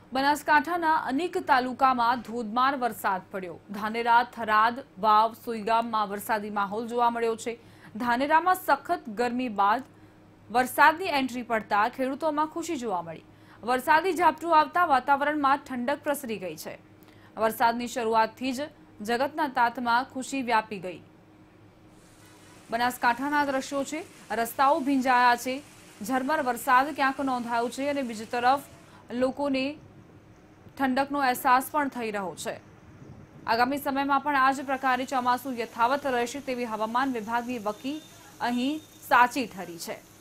બનાસકાંઠાના અનેક તાલુકામાં ધોધમાર વરસાદ પડ્યો। ધાનેરા, થરાદ, વાવ, સુઈગામમાં વરસાદી માહોલ જોવા મળ્યો છે। ધાનેરામાં સખત ગરમી બાદ વરસાદની એન્ટ્રી પડતા ખેડૂતોમાં ખુશી જોવા મળી। વરસાદી ઝાપટું આવતા વાતાવરણમાં ઠંડક પ્રસરી ગઈ છે। વરસાદની શરૂઆતથી જ જગતના તાતમાં ખુશી વ્યાપી ગઈ। બનાસકાંઠાના દ્રશ્યો છે, રસ્તાઓ ભીંજાયા છે, ઝરમર વરસાદ ક્યાંક નોંધાયો છે અને બીજી તરફ લોકોને ઠંડકનો અહેસાસ પણ થઈ રહ્યો છે। આગામી સમયમાં પણ આ જ પ્રકારે ચોમાસું યથાવત રહેશે તેવી હવામાન વિભાગની વકી અહીં સાચી ઠરી છે।